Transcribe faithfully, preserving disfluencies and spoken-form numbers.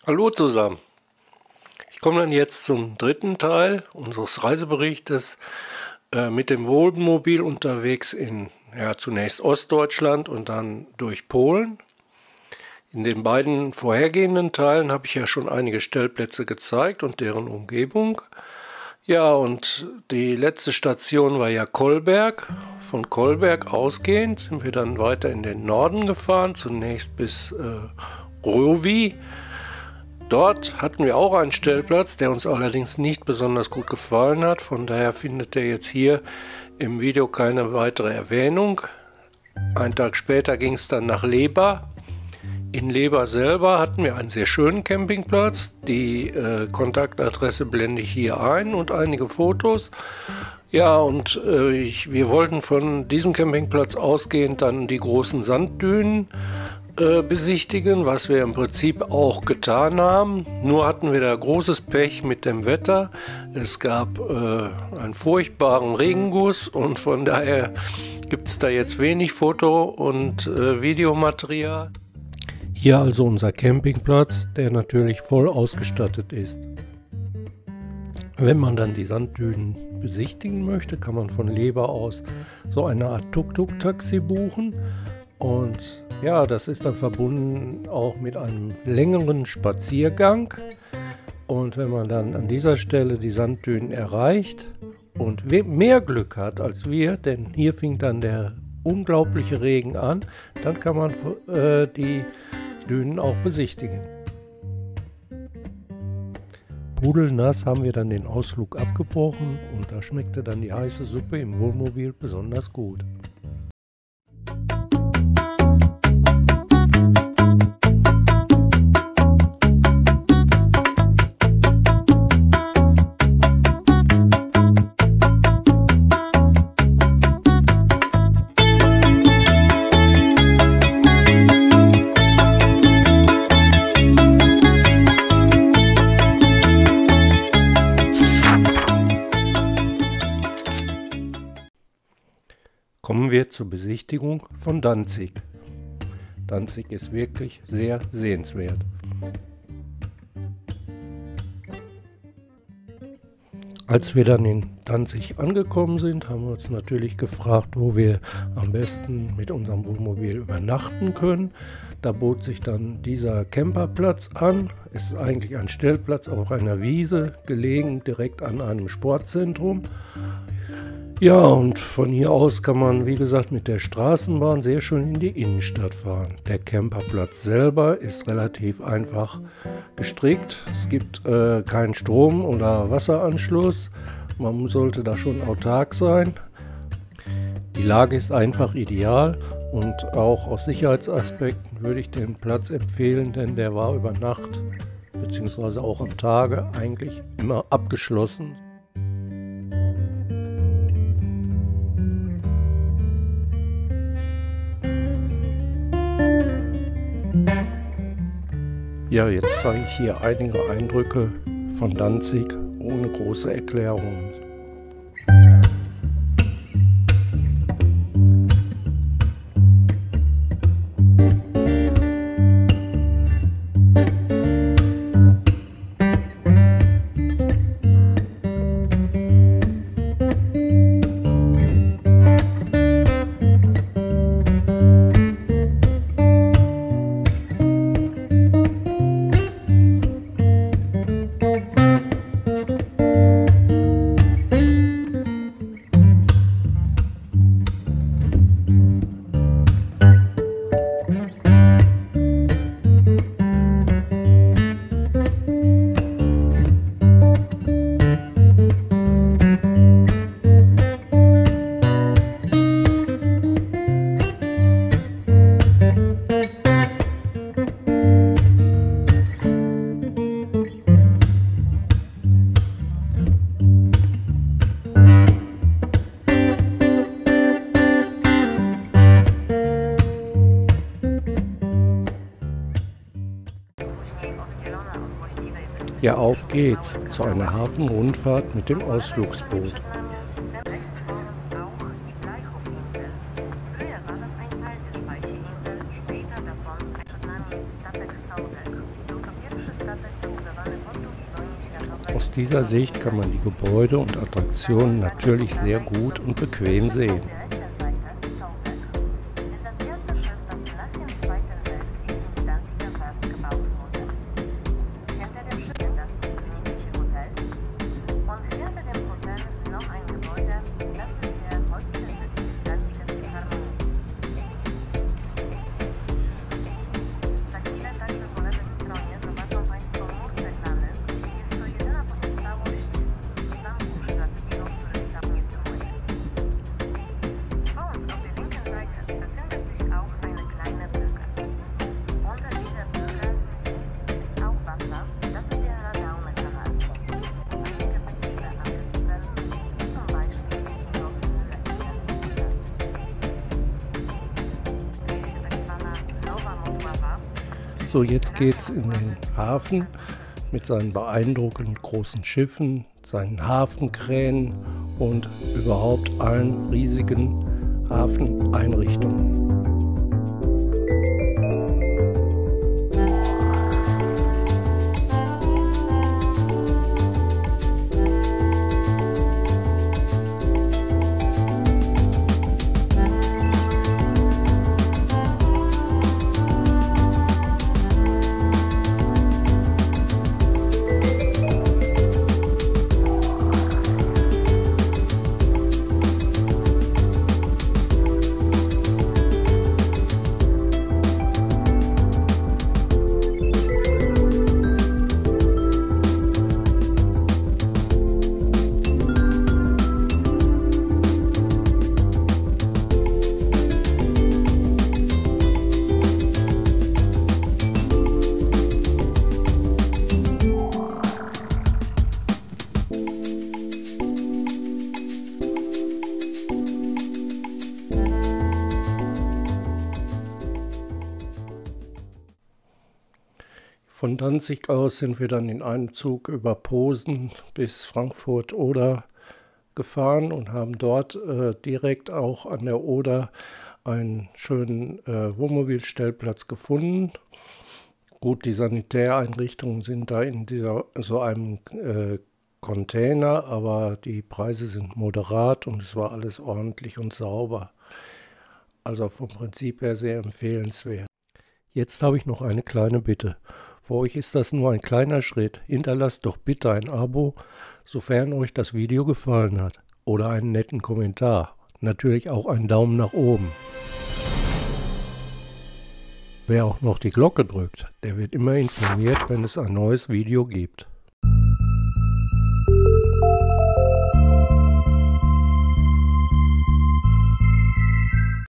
Hallo zusammen. Ich komme dann jetzt zum dritten Teil unseres Reiseberichtes äh, mit dem Wohnmobil unterwegs in ja, zunächst Ostdeutschland und dann durch Polen. In den beiden vorhergehenden Teilen habe ich ja schon einige Stellplätze gezeigt und deren Umgebung. Ja, und die letzte Station war ja Kolberg. Von Kolberg ausgehend sind wir dann weiter in den Norden gefahren, zunächst bis äh, Röwi. Dort hatten wir auch einen Stellplatz, der uns allerdings nicht besonders gut gefallen hat. Von daher findet er jetzt hier im Video keine weitere Erwähnung. Einen Tag später ging es dann nach Leber. In Leber selber hatten wir einen sehr schönen Campingplatz. Die äh, Kontaktadresse blende ich hier ein und einige Fotos. Ja, und äh, ich, wir wollten von diesem Campingplatz ausgehend dann die großen Sanddünen äh, besichtigen, was wir im Prinzip auch getan haben. Nur hatten wir da großes Pech mit dem Wetter. Es gab äh, einen furchtbaren Regenguss und von daher gibt es da jetzt wenig Foto- und äh, Videomaterial. Hier also unser Campingplatz, der natürlich voll ausgestattet ist. Wenn man dann die Sanddünen besichtigen möchte, kann man von Leber aus so eine Art Tuk-Tuk-Taxi buchen. Und ja, das ist dann verbunden auch mit einem längeren Spaziergang. Und wenn man dann an dieser Stelle die Sanddünen erreicht und mehr Glück hat als wir, denn hier fing dann der unglaubliche Regen an, dann kann man äh, die Dünen auch besichtigen. Pudelnass haben wir dann den Ausflug abgebrochen und da schmeckte dann die heiße Suppe im Wohnmobil besonders gut. Kommen wir zur Besichtigung von Danzig. Danzig ist wirklich sehr sehenswert. Als wir dann in Danzig angekommen sind, haben wir uns natürlich gefragt, wo wir am besten mit unserem Wohnmobil übernachten können. Da bot sich dann dieser Camperplatz an. Es ist eigentlich ein Stellplatz auf einer Wiese, gelegen direkt an einem Sportzentrum. Ja, und von hier aus kann man, wie gesagt, mit der Straßenbahn sehr schön in die Innenstadt fahren. Der Camperplatz selber ist relativ einfach gestrickt. Es gibt äh, keinen Strom- oder Wasseranschluss. Man sollte da schon autark sein. Die Lage ist einfach ideal und auch aus Sicherheitsaspekten würde ich den Platz empfehlen, denn der war über Nacht bzw. auch am Tage eigentlich immer abgeschlossen. Ja, jetzt zeige ich hier einige Eindrücke von Danzig ohne große Erklärungen. Ja, auf geht's zu einer Hafenrundfahrt mit dem Ausflugsboot. Statek Sołdek był to pierwszy Aus dieser Sicht kann man die Gebäude und Attraktionen natürlich sehr gut und bequem sehen. So, jetzt geht's in den Hafen mit seinen beeindruckend großen Schiffen, seinen Hafenkränen und überhaupt allen riesigen Hafeneinrichtungen. Von Danzig aus sind wir dann in einem Zug über Posen bis Frankfurt Oder gefahren und haben dort äh, direkt auch an der Oder einen schönen äh, Wohnmobilstellplatz gefunden. Gut, die Sanitäreinrichtungen sind da in dieser, so einem äh, Container, aber die Preise sind moderat und es war alles ordentlich und sauber. Also vom Prinzip her sehr empfehlenswert. Jetzt habe ich noch eine kleine Bitte. Für euch ist das nur ein kleiner Schritt. Hinterlasst doch bitte ein Abo, sofern euch das Video gefallen hat. Oder einen netten Kommentar. Natürlich auch einen Daumen nach oben. Wer auch noch die Glocke drückt, der wird immer informiert, wenn es ein neues Video gibt.